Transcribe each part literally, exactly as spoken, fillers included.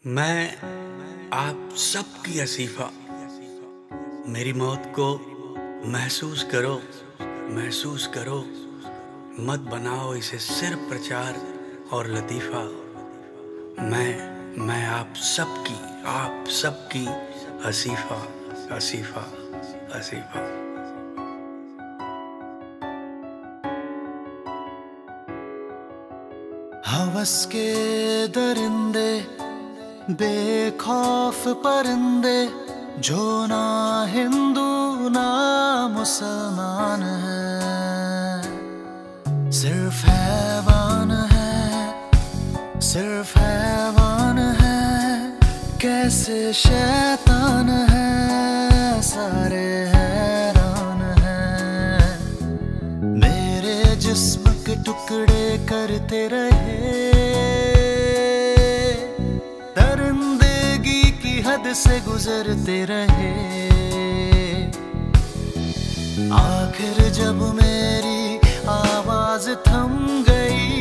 मैं आप सबकी असीफा, मेरी मौत को महसूस करो, महसूस करो, मत बनाओ इसे सिर्फ प्रचार और लतीफ़ा। मैं मैं आप सबकी आप सबकी असीफा, असीफा, असीफा। हवस के दरिंदे, बेखौफ परिंदे, जो ना हिंदू ना मुसलमान है, सिर्फ हैवान है, सिर्फ हैवान है। कैसे शैतान है, सारे हैरान हैं। मेरे जिस्म के टुकड़े करते रहे, दरिंदगी की हद से गुजरते रहे। आखिर जब मेरी आवाज थम गई,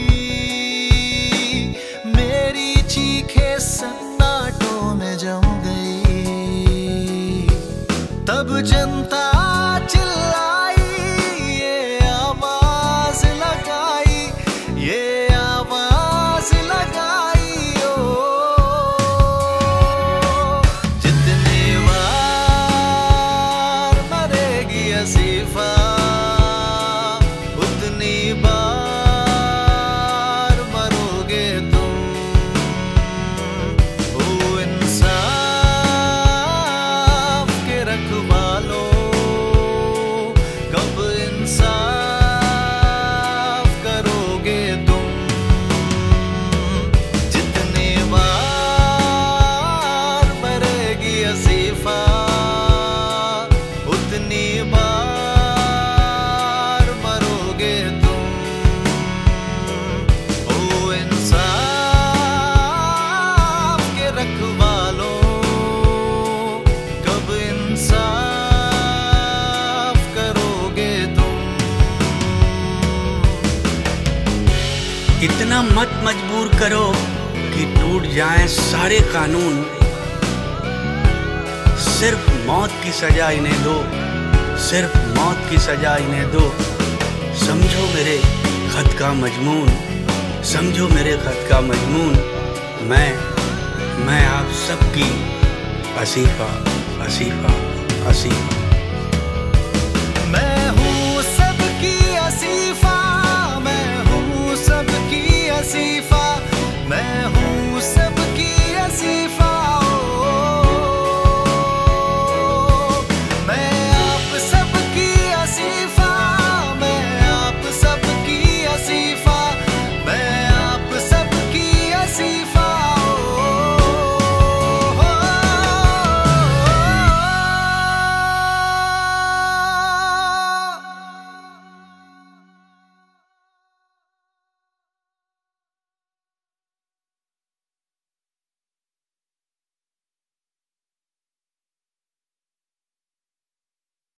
मेरी चीखें सन्नाटों में जम गई। तब जनता चिल्लाई, ये आवाज लगाई, ये आवाज लगाई। ओ जितनी बार मरेगी असीफा, उतनी बार मरोगे तुम। ओ इंसाफ के रखवालों, कब इंसाफ करोगे तुम। जितनी बार मरेगी असीफा, उतनी बार मरोगे तुम। ओ इंसाफ के रखवालों, कब इंसाफ करोगे तुम। इतना मत मजबूर करो कि टूट जाएं सारे कानून। सिर्फ मौत की सजा इन्हें दो, सिर्फ मौत की सजा इन्हें दो। समझो मेरे खत का मजमून, समझो मेरे खत का मजमून। मैं मैं आप सबकी असीफा, असीफा, असीफा। मैं हूँ सबकी असीफा, मैं हूँ सबकी असीफा।